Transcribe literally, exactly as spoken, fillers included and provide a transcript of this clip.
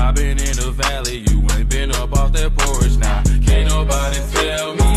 I've been in the valley, you ain't been up off that porch now. Can't nobody tell me